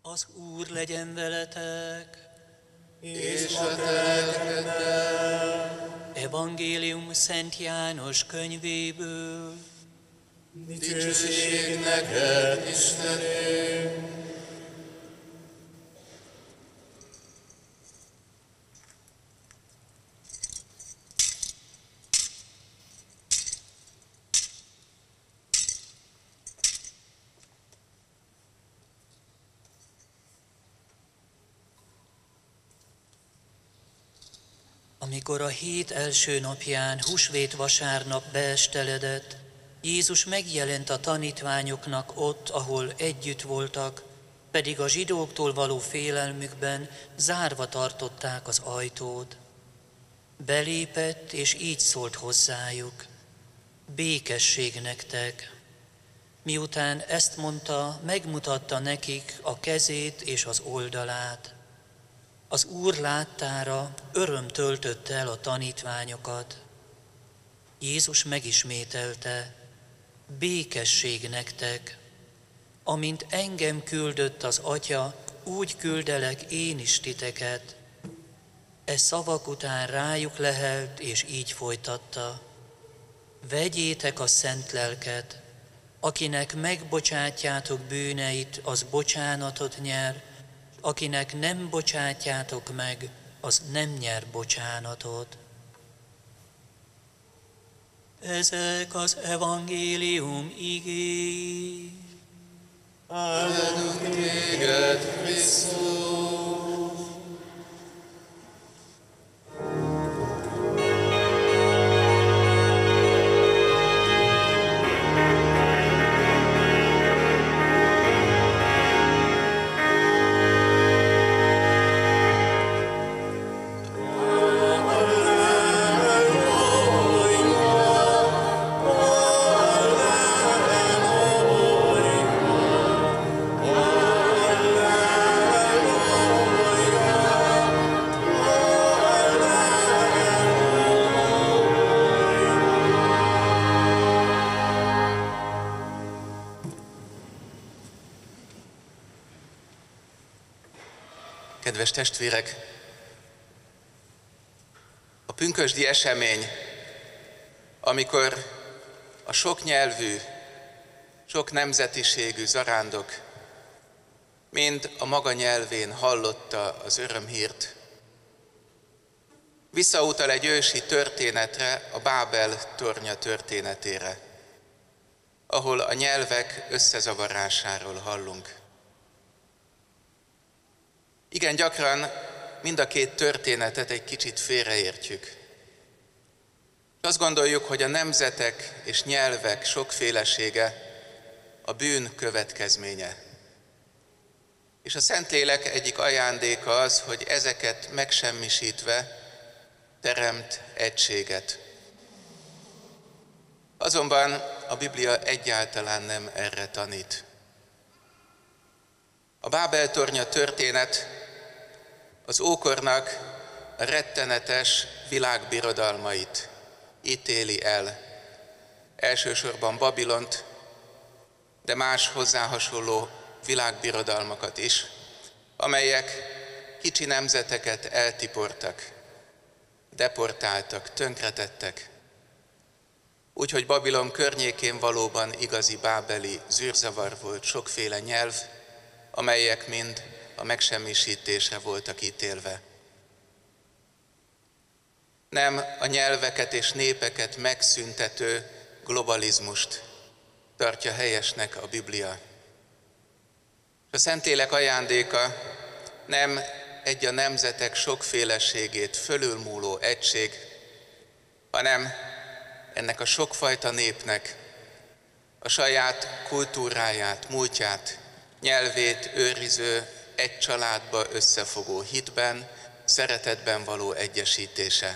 Az Úr legyen veletek, és a te lelkeddel. Evangélium Szent János könyvéből. Dicsőség neked, Istenünk! Amikor a hét első napján, húsvét vasárnap beesteledett, Jézus megjelent a tanítványoknak ott, ahol együtt voltak, pedig a zsidóktól való félelmükben zárva tartották az ajtót. Belépett, és így szólt hozzájuk: békesség nektek! Miután ezt mondta, megmutatta nekik a kezét és az oldalát. Az Úr láttára öröm töltötte el a tanítványokat. Jézus megismételte: békesség nektek! Amint engem küldött az Atya, úgy küldelek én is titeket. E szavak után rájuk lehelt, és így folytatta: vegyétek a szent lelket, akinek megbocsátjátok bűneit, az bocsánatot nyer, akinek nem bocsátjátok meg, az nem nyer bocsánatot. Ezek az evangélium igéi. Áldunk téged, Krisztus! Kedves testvérek, a pünkösdi esemény, amikor a sok nyelvű, sok nemzetiségű zarándok mind a maga nyelvén hallotta az örömhírt, visszautal egy ősi történetre, a Bábel tornya történetére, ahol a nyelvek összezavarásáról hallunk. Igen, gyakran mind a két történetet egy kicsit félreértjük. Azt gondoljuk, hogy a nemzetek és nyelvek sokfélesége a bűn következménye. És a Szentlélek egyik ajándéka az, hogy ezeket megsemmisítve teremt egységet. Azonban a Biblia egyáltalán nem erre tanít. A Bábel tornya történet az ókornak a rettenetes világbirodalmait ítéli el. Elsősorban Babilont, de más hozzá hasonló világbirodalmakat is, amelyek kicsi nemzeteket eltiportak, deportáltak, tönkretettek. Úgyhogy Babilon környékén valóban igazi bábeli zűrzavar volt, sokféle nyelv, amelyek mind a megsemmisítésre voltak ítélve. Nem a nyelveket és népeket megszüntető globalizmust tartja helyesnek a Biblia. A Szentlélek ajándéka nem egy a nemzetek sokféleségét fölülmúló egység, hanem ennek a sokfajta népnek a saját kultúráját, múltját, nyelvét őriző, egy családba összefogó hitben, szeretetben való egyesítése.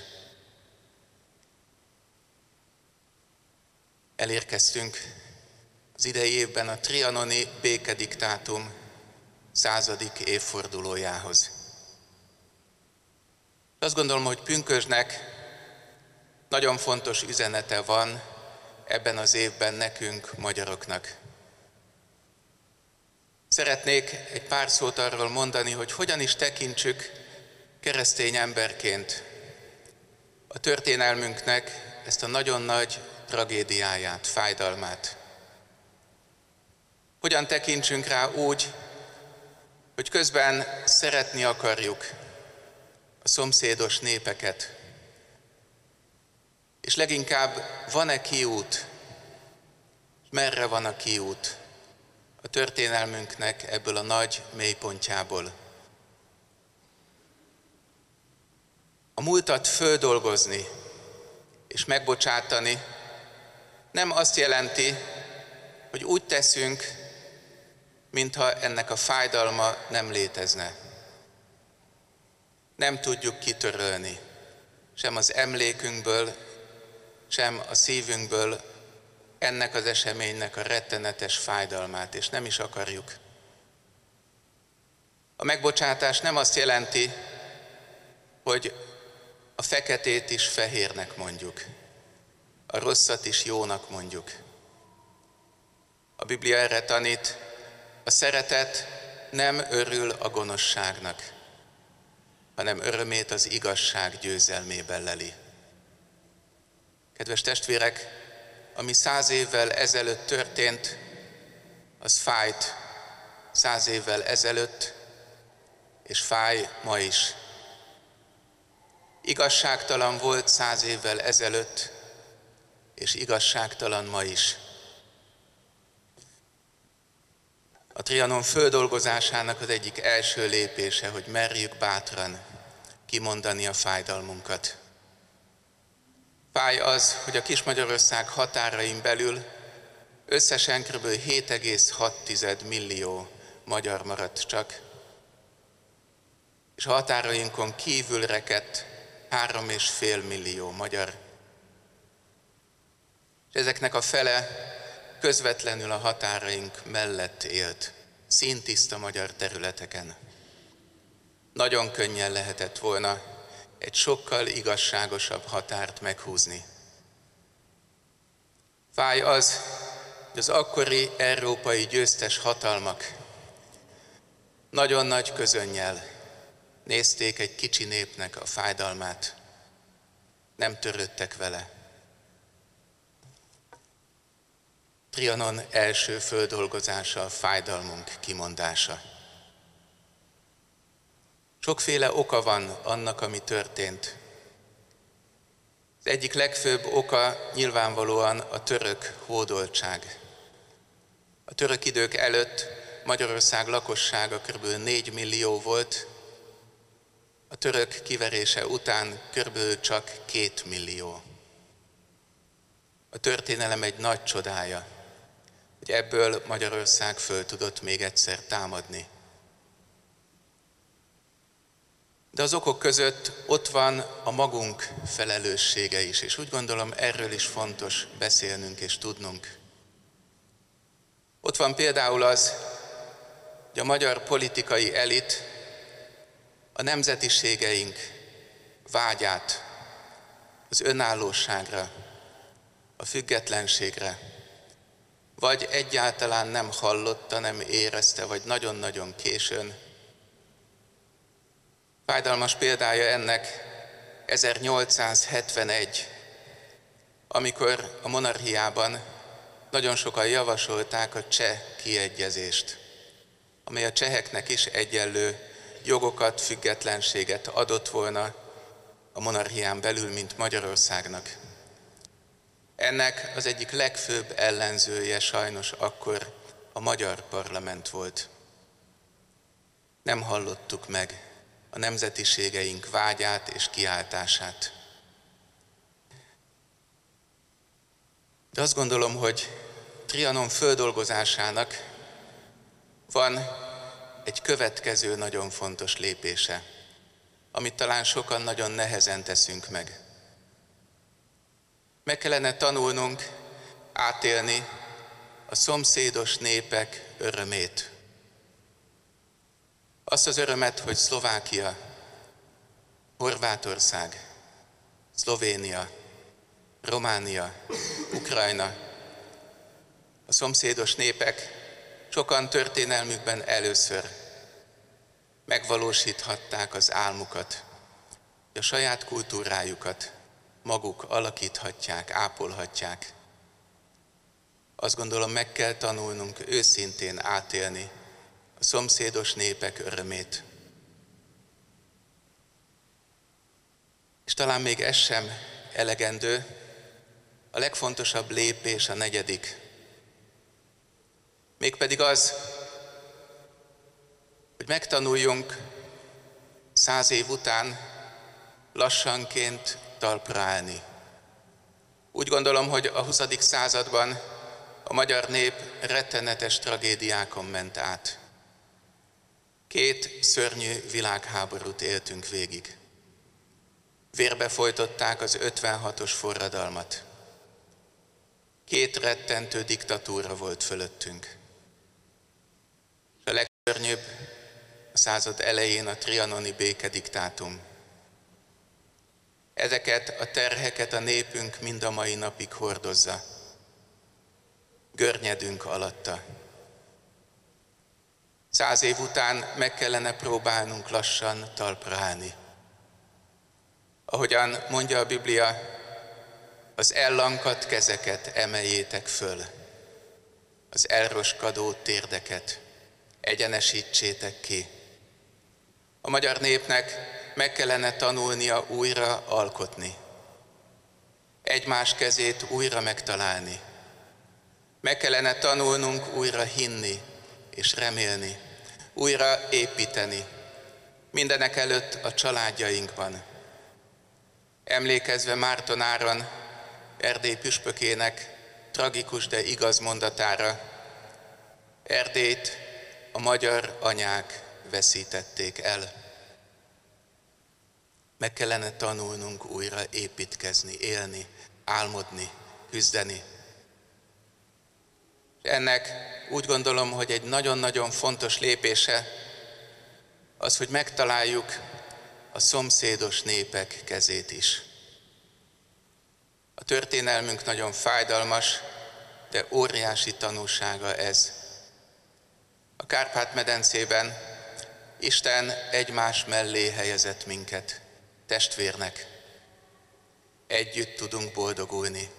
Elérkeztünk az idei évben a trianoni békediktátum 100. évfordulójához. Azt gondolom, hogy pünkösdnek nagyon fontos üzenete van ebben az évben nekünk, magyaroknak. Szeretnék egy pár szót arról mondani, hogy hogyan is tekintsük keresztény emberként a történelmünknek ezt a nagyon nagy tragédiáját, fájdalmát. Hogyan tekintsünk rá úgy, hogy közben szeretni akarjuk a szomszédos népeket, és leginkább van-e kiút, merre van a kiút a történelmünknek ebből a nagy mélypontjából. A múltat földolgozni és megbocsátani nem azt jelenti, hogy úgy teszünk, mintha ennek a fájdalma nem létezne. Nem tudjuk kitörölni, sem az emlékünkből, sem a szívünkből ennek az eseménynek a rettenetes fájdalmát, és nem is akarjuk. A megbocsátás nem azt jelenti, hogy a feketét is fehérnek mondjuk, a rosszat is jónak mondjuk. A Biblia erre tanít, a szeretet nem örül a gonoszságnak, hanem örömét az igazság győzelmében leli. Kedves testvérek, ami 100 évvel ezelőtt történt, az fájt 100 évvel ezelőtt, és fáj ma is. Igazságtalan volt 100 évvel ezelőtt, és igazságtalan ma is. A Trianon földolgozásának az egyik első lépése, hogy merjük bátran kimondani a fájdalmunkat. Fáj az, hogy a Kis-Magyarország határain belül összesen kb. 7,6 millió magyar maradt csak, és a határainkon kívül rekedt 3,5 millió magyar. És ezeknek a fele közvetlenül a határaink mellett élt, színtiszta magyar területeken. Nagyon könnyen lehetett volna egy sokkal igazságosabb határt meghúzni. Fáj az, hogy az akkori európai győztes hatalmak nagyon nagy közönnyel nézték egy kicsi népnek a fájdalmát, nem törődtek vele. Trianon első földolgozása a fájdalmunk kimondása. Sokféle oka van annak, ami történt. Az egyik legfőbb oka nyilvánvalóan a török hódoltság. A török idők előtt Magyarország lakossága kb. 4 millió volt, a török kiverése után kb. Csak 2 millió. A történelem egy nagy csodája, hogy ebből Magyarország föl tudott még egyszer támadni. De az okok között ott van a magunk felelőssége is, és úgy gondolom, erről is fontos beszélnünk és tudnunk. Ott van például az, hogy a magyar politikai elit a nemzetiségeink vágyát az önállóságra, a függetlenségre, vagy egyáltalán nem hallotta, nem érezte, vagy nagyon-nagyon későn. Fájdalmas példája ennek 1871, amikor a monarchiában nagyon sokan javasolták a cseh kiegyezést, amely a cseheknek is egyenlő jogokat, függetlenséget adott volna a monarchián belül, mint Magyarországnak. Ennek az egyik legfőbb ellenzője sajnos akkor a magyar parlament volt. Nem hallottuk meg a nemzetiségeink vágyát és kiáltását. De azt gondolom, hogy Trianon földolgozásának van egy következő nagyon fontos lépése, amit talán sokan nagyon nehezen teszünk meg. Meg kellene tanulnunk átélni a szomszédos népek örömét. Azt az örömet, hogy Szlovákia, Horvátország, Szlovénia, Románia, Ukrajna, a szomszédos népek sokan történelmükben először megvalósíthatták az álmukat, a saját kultúrájukat maguk alakíthatják, ápolhatják. Azt gondolom, meg kell tanulnunk őszintén átélni a szomszédos népek örömét. És talán még ez sem elegendő, a legfontosabb lépés a 4. Mégpedig az, hogy megtanuljunk 100 év után lassanként talpra állni. Úgy gondolom, hogy a 20. században a magyar nép rettenetes tragédiákon ment át. 2 szörnyű világháborút éltünk végig. Vérbe folytották az 56-os forradalmat. 2 rettentő diktatúra volt fölöttünk. És a legszörnyűbb a század elején a trianoni békediktátum. Ezeket a terheket a népünk mind a mai napig hordozza. Görnyedünk alatta. 100 év után meg kellene próbálnunk lassan talpra állni. Ahogyan mondja a Biblia, az ellankadt kezeket emeljétek föl, az elroskadó térdeket egyenesítsétek ki. A magyar népnek meg kellene tanulnia újra alkotni, egymás kezét újra megtalálni. Meg kellene tanulnunk újra hinni és remélni, újra építeni, mindenek előtt a családjainkban. Emlékezve Márton Áron, Erdély püspökének tragikus, de igaz mondatára, Erdélyt a magyar anyák veszítették el. Meg kellene tanulnunk újra építkezni, élni, álmodni, küzdeni. Ennek úgy gondolom, hogy egy nagyon-nagyon fontos lépése az, hogy megtaláljuk a szomszédos népek kezét is. A történelmünk nagyon fájdalmas, de óriási tanúsága ez. A Kárpát-medencében Isten egymás mellé helyezett minket, testvérnek. Együtt tudunk boldogulni.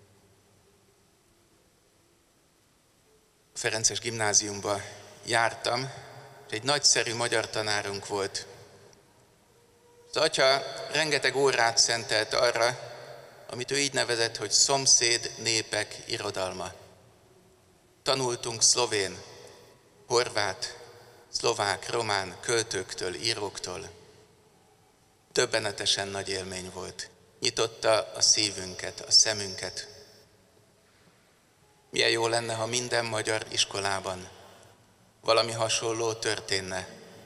A Ferences gimnáziumba jártam, és egy nagyszerű magyar tanárunk volt. Az atya rengeteg órát szentelt arra, amit ő így nevezett, hogy szomszéd népek irodalma. Tanultunk szlovén, horvát, szlovák, román költőktől, íróktól. Döbbenetesen nagy élmény volt. Nyitotta a szívünket, a szemünket. Milyen jó lenne, ha minden magyar iskolában valami hasonló történne.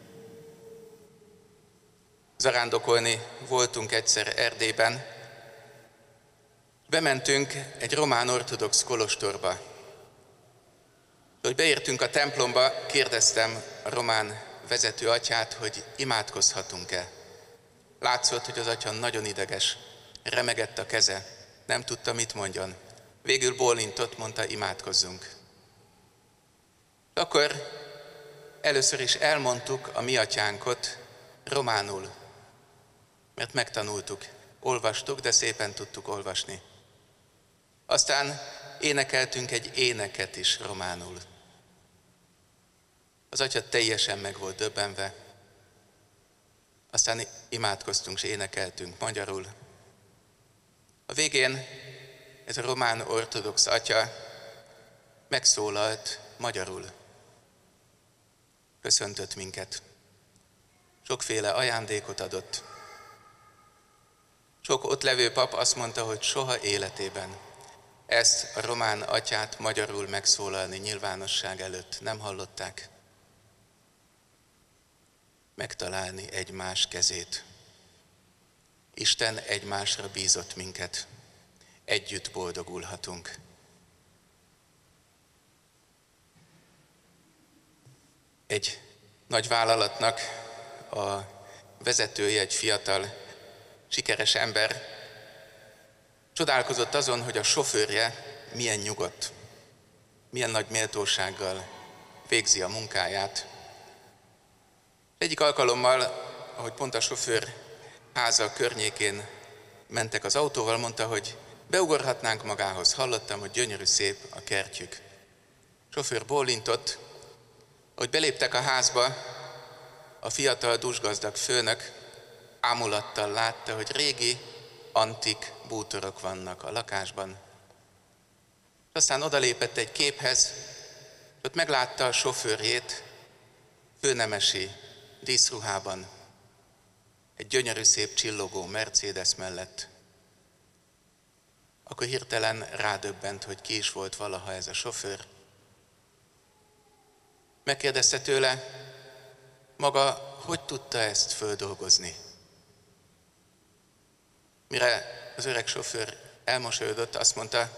Zarándokolni voltunk egyszer Erdélyben, bementünk egy román ortodox kolostorba. Hogy beértünk a templomba, kérdeztem a román vezető atyát, hogy imádkozhatunk-e. Látszott, hogy az atya nagyon ideges, remegett a keze, nem tudta, mit mondjon. Végül bólintott, mondta, imádkozzunk. Akkor először is elmondtuk a mi atyánkot románul, mert megtanultuk, olvastuk, de szépen tudtuk olvasni. Aztán énekeltünk egy éneket is románul. Az atya teljesen meg volt döbbenve. Aztán imádkoztunk és énekeltünk magyarul. A végén ez a román ortodox atya megszólalt magyarul. Köszöntött minket. Sokféle ajándékot adott. Sok ott levő pap azt mondta, hogy soha életében ezt a román atyát magyarul megszólalni nyilvánosság előtt nem hallották. Megtalálni egymás kezét. Isten egymásra bízott minket. Együtt boldogulhatunk. Egy nagy vállalatnak a vezetője, egy fiatal, sikeres ember csodálkozott azon, hogy a sofőrje milyen nyugodt, milyen nagy méltósággal végzi a munkáját. Egyik alkalommal, ahogy pont a sofőr háza környékén mentek az autóval, mondta, hogy beugorhatnánk magához. Hallottam, hogy gyönyörű szép a kertjük. A sofőr bólintott, hogy beléptek a házba, a fiatal dúsgazdag főnök ámulattal látta, hogy régi, antik bútorok vannak a lakásban. Aztán odalépett egy képhez, ott meglátta a sofőrjét, főnemesi díszruhában, egy gyönyörű szép csillogó Mercedes mellett. Akkor hirtelen rádöbbent, hogy ki is volt valaha ez a sofőr. Megkérdezte tőle, maga hogy tudta ezt földolgozni? Mire az öreg sofőr elmosolyodott, azt mondta,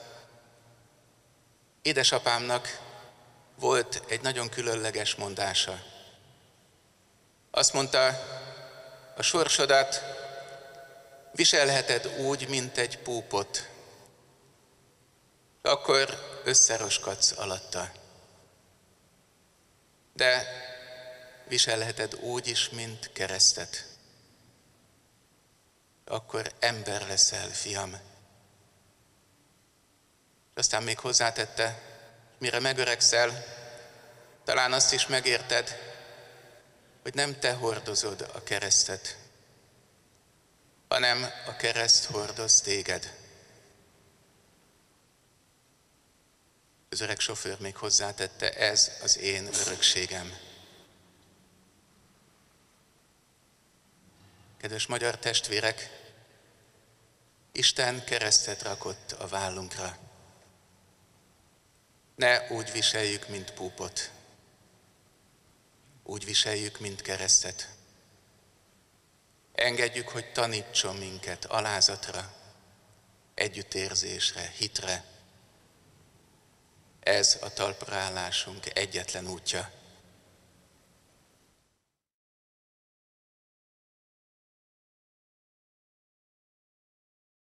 édesapámnak volt egy nagyon különleges mondása. Azt mondta, a sorsodat viselheted úgy, mint egy púpot, akkor összeroskadsz alatta. De viselheted úgy is, mint keresztet. Akkor ember leszel, fiam. Aztán még hozzátette, mire megöregszel, talán azt is megérted, hogy nem te hordozod a keresztet, hanem a kereszt hordoz téged. Az öreg sofőr még hozzátette, ez az én örökségem. Kedves magyar testvérek, Isten keresztet rakott a vállunkra. Ne úgy viseljük, mint púpot. Úgy viseljük, mint keresztet. Engedjük, hogy tanítson minket alázatra, együttérzésre, hitre. Ez a talpra állásunk egyetlen útja.